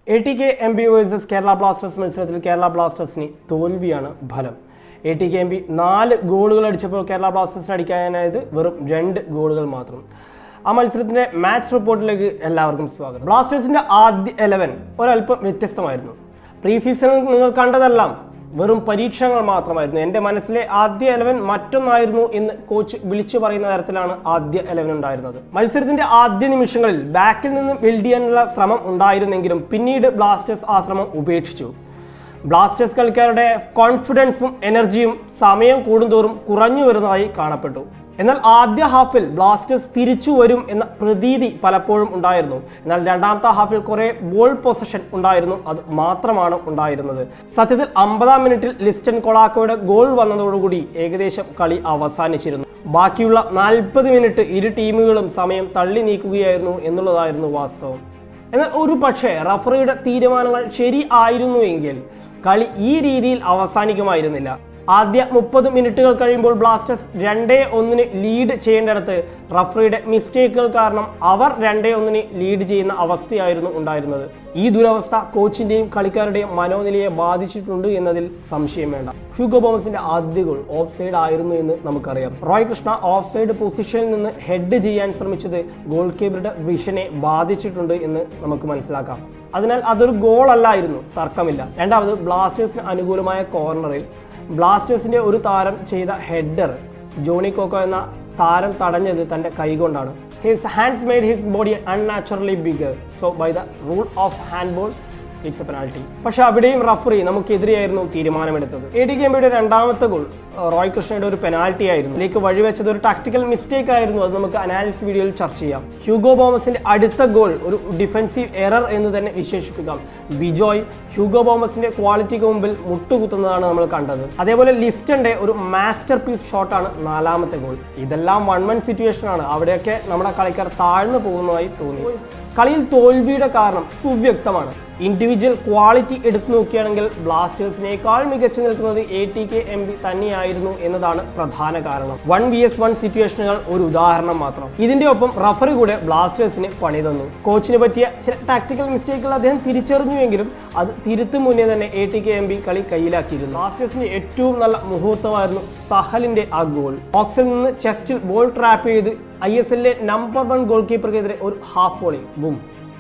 ATKMB vs Kerala Blasters മത്സരത്തിൽ കേരള ബ്ലാസ്റ്റേഴ്സിന് തോൽവിയാണ് ഫലം. ATKMB 4 ഗോളുകൾ അടിച്ചപ്പോൾ കേരള ബ്ലാസ്റ്റേഴ്സിന് അടിക്കാനായത് വെറും 2 ഗോളുകൾ മാത്രം. ആ മത്സരത്തിന്റെ മാച്ച് റിപ്പോർട്ടിലേക്ക് എല്ലാവർക്കും സ്വാഗതം. ബ്ലാസ്റ്റേഴ്സിന്റെ ആദ്യ 11 ഒരല്പം വ്യത്യസ്തമായിരുന്നു. പ്രീ സീസണിൽ നിങ്ങൾ കണ്ടതെല്ലാം വെറും പരീക്ഷണങ്ങൾ മാത്രമായിരുന്നു. എൻ്റെ മനസ്സിലെ ആദ്യ 11 മറ്റൊന്നായിരുന്നു എന്ന് കോച്ച് വിളിച്ചു പറയുന്ന തരത്തിലാണ് ആദ്യ 11 ഉണ്ടായിരുന്നത്. മത്സരത്തിന്റെ ആദ്യ നിമിഷങ്ങളിൽ ബാക്കിൽ നിന്ന് ബിൽഡ് ചെയ്യാനുള്ള ശ്രമം ഉണ്ടായിരുന്നെങ്കിലും പിന്നീട് ബ്ലാസ്റ്റേഴ്സ് ആ ശ്രമം ഉപേക്ഷിച്ചു. ബ്ലാസ്റ്റേഴ്സ് കളിക്കാരുടെ കോൺഫിഡൻസും എനർജിയും സമയം കൂടുന്തോറും കുറഞ്ഞു വരുന്നതായി കാണപ്പെട്ടു. എന്നാൽ ആദ്യ ഹാഫിൽ ബ്ലാസ്റ്റേഴ്സ് തിരിച്ചു വരും എന്ന പ്രതീതി പലപ്പോഴും ഉണ്ടായിരുന്നു. എന്നാൽ രണ്ടാമത്തെ ഹാഫിൽ കുറെ ബോൾ പൊസഷൻ ഉണ്ടായിരുന്നു, അത് മാത്രമാണ് ഉണ്ടായിരുന്നത്. സത്യത്തിൽ 50-ാം മിനിറ്റിൽ ലിസ്റ്റൺ കൊളാക്കോയുടെ ഗോൾ വന്നതോടുകൂടി ഏകദേശം കളി അവസാനിച്ചിരുന്നു. ബാക്കിയുള്ള 40 മിനിറ്റ് ഇരു ടീമുകളും സമയം തള്ളി നീക്കുകയായിരുന്നു എന്നുള്ളതായിരുന്നു വാസ്തവം. എന്നാൽ ഒരു പക്ഷേ റഫറിയുടെ തീരുമാനങ്ങൾ ശരി ആയിരുന്നുവെങ്കിൽ കളി ഈ രീതിയിൽ അവസാനിക്കുമായിരുന്നില്ല. ആദ്യ 30 മിനിറ്റുകൾ കഴിയുമ്പോൾ ബ്ലാസ്റ്റേഴ്സ് 2-1 ലീഡ് ചെയ്യേണ്ടടുത്ത് റഫറിയുടെ മിസ്റ്റേക്കുകൾ കാരണം അവർ 2-1 ലീഡ് ചെയ്യുന്ന അവസ്ഥയായിരുന്നു ഉണ്ടായിരുന്നത്. ഈ ദുരവസ്ഥ കോച്ചിന്റെയും കളിക്കാരുടെയും മനോനിലയെ ബാധിച്ചിട്ടുണ്ട് എന്നതിൽ സംശയം വേണ്ട. ഹ്യൂഗോ ബോമസിന്റെ ആദ്യ ഗോൾ ഓഫ് സൈഡ് ആയിരുന്നു എന്ന് നമുക്കറിയാം. റോയ് കൃഷ്ണ ഓഫ് സൈഡ് പൊസിഷനിൽ നിന്ന് ഹെഡ് ചെയ്യാൻ ശ്രമിച്ചത് ഗോൾ കീപ്പറുടെ വിഷനെ ബാധിച്ചിട്ടുണ്ട് എന്ന് നമുക്ക് മനസ്സിലാക്കാം. അതിനാൽ അതൊരു ഗോൾ അല്ലായിരുന്നു, തർക്കമില്ല. രണ്ടാമത് ബ്ലാസ്റ്റേഴ്സിന് അനുകൂലമായ കോർണറിൽ ബ്ലാസ്റ്റേഴ്സിന്റെ ഒരു താരം ചെയ്ത ഹെഡർ ജോണി കോക്കോ എന്ന താരം തടഞ്ഞത് തന്റെ കൈകൊണ്ടാണ്. His hands made his body unnaturally bigger, so by the rule of handball it's a penalty. പക്ഷെ അവിടെയും റഫറി നമുക്കെതിരെയായിരുന്നു തീരുമാനമെടുത്തത്. ATKMBയുടെ രണ്ടാമത്തെ ഗോൾ റോയ് കൃഷ്ണയുടെ ഒരു പെനാൽറ്റി ആയിരുന്നു. ഇതിലേക്ക് വഴിവെച്ചത് ഒരു ടാക്ടിക്കൽ മിസ്റ്റേക്ക് ആയിരുന്നു. അത് നമുക്ക് അനാലിസിസ് വീഡിയോയിൽ ചർച്ച ചെയ്യാം. ഹ്യൂഗോ ബോമസിന്റെ അടുത്ത ഗോൾ ഒരു ഡിഫൻസീവ് എറർ എന്ന് തന്നെ വിശേഷിപ്പിക്കാം. ബിജോയ് ഹ്യൂഗോ ബോമസിന്റെ ക്വാളിറ്റിക്ക് മുമ്പിൽ മുട്ടുകുത്തുന്നതാണ് നമ്മൾ കണ്ടത്. അതേപോലെ ലിസ്റ്റന്റെ ഒരു മാസ്റ്റർ പീസ് ഷോട്ടാണ് 4ാമത്തെ ഗോൾ. ഇതെല്ലാം 1-1 സിറ്റുവേഷൻ ആണ്. അവിടെയൊക്കെ നമ്മുടെ കളിക്കാർ താഴ്ന്നു പോകുന്നതായി തോന്നി. കളിയിൽ തോൽവിയുടെ കാരണം സുവ്യക്തമാണ്. ഇൻഡിവിജ്വൽ ക്വാളിറ്റി എടുത്തു നോക്കുകയാണെങ്കിൽ ബ്ലാസ്റ്റേഴ്സിനേക്കാൾ മികച്ചു നിൽക്കുന്നത് ATKMB തന്നെയായിരുന്നു എന്നതാണ് പ്രധാന കാരണം. 1vs1 സിറ്റുവേഷനുകൾ ഒരു ഉദാഹരണം മാത്രം. ഇതിന്റെ ഒപ്പം റഫറി കൂടെ ബ്ലാസ്റ്റേഴ്സിന് പണി തന്നു. കോച്ചിന് പറ്റിയ ചില ടാക്ടിക്കൽ മിസ്റ്റേക്കുകൾ അദ്ദേഹം തിരിച്ചറിഞ്ഞുവെങ്കിലും അത് തിരുത്തും മുന്നേ തന്നെ ATKMB കളി കയ്യിലാക്കിയിരുന്നു. ബ്ലാസ്റ്റേഴ്സിന്റെ ഏറ്റവും നല്ല മുഹൂർത്തമായിരുന്നു സഹലിന്റെ ആ ഗോൾ. ബോക്സിൽ നിന്ന് ചെസ്റ്റിൽ ബോൾ ട്രാപ്പ് ചെയ്ത് ISLലെ നമ്പർ 1 ഗോൾ കീപ്പർക്കെതിരെ ഒരു ഹാഫ് വോളി ബൂം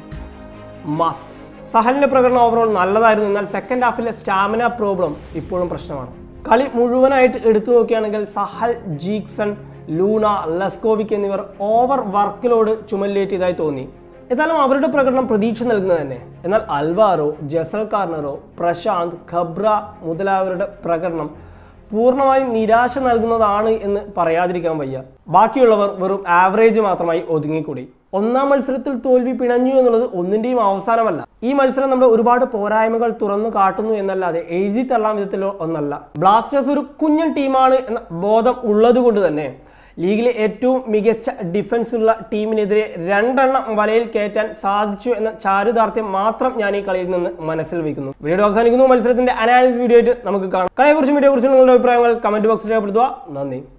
മാസ്. സഹലിന്റെ പ്രകടനം ഓവറോൾ നല്ലതായിരുന്നു. എന്നാൽ സെക്കൻഡ് ഹാഫിലെ സ്റ്റാമിന പ്രോബ്ലം ഇപ്പോഴും പ്രശ്നമാണ്. കളി മുഴുവനായിട്ട് എടുത്തു നോക്കുകയാണെങ്കിൽ സഹൽ, ജീക്സൺ, ലൂണ, ലസ്കോവിക് എന്നിവർ ഓവർ വർക്കിലോട് ചുമലിലേറ്റിയതായി തോന്നി. എന്നാലും അവരുടെ പ്രകടനം പ്രതീക്ഷ നൽകുന്നത് തന്നെ. എന്നാൽ അൽവാരോ, ജസൽ കാർണറോ, പ്രശാന്ത്, ഖബ്ര മുതലായവരുടെ പ്രകടനം പൂർണ്ണമായും നിരാശ നൽകുന്നതാണ് എന്ന് പറയാതിരിക്കാൻ വയ്യ. ബാക്കിയുള്ളവർ വെറും ആവറേജ് മാത്രമായി ഒതുങ്ങിക്കൂടി. 1-ാം മത്സരത്തിൽ തോൽവി പിണഞ്ഞു എന്നുള്ളത് ഒന്നിന്റെയും അവസാനമല്ല. ഈ മത്സരം നമ്മുടെ ഒരുപാട് പോരായ്മകൾ തുറന്നു കാട്ടുന്നു എന്നല്ലാതെ എഴുതി തള്ളാൻ വിധത്തിലോ ഒന്നല്ല. ബ്ലാസ്റ്റേഴ്സ് ഒരു കുഞ്ഞൻ ടീമാണ് എന്ന ബോധം ഉള്ളത് കൊണ്ട് തന്നെ ലീഗിലെ ഏറ്റവും മികച്ച ഡിഫൻസ് ഉള്ള ടീമിനെതിരെ 2 എണ്ണം വലയിൽ കയറ്റാൻ സാധിച്ചു എന്ന ചാരിതാർത്ഥ്യം മാത്രം ഞാൻ ഈ കളിയിൽ നിന്ന് മനസ്സിൽ വയ്ക്കുന്നു. വീഡിയോ അവസാനിക്കുന്നു. മത്സരത്തിന്റെ അനാലിസിസ് വീഡിയോ ആയിട്ട് നമുക്ക് കാണാം. കളിയെക്കുറിച്ചും വീഡിയോയെക്കുറിച്ചും നിങ്ങളുടെ അഭിപ്രായങ്ങൾ കമന്റ് ബോക്സിൽ രേഖപ്പെടുത്തുക. നന്ദി.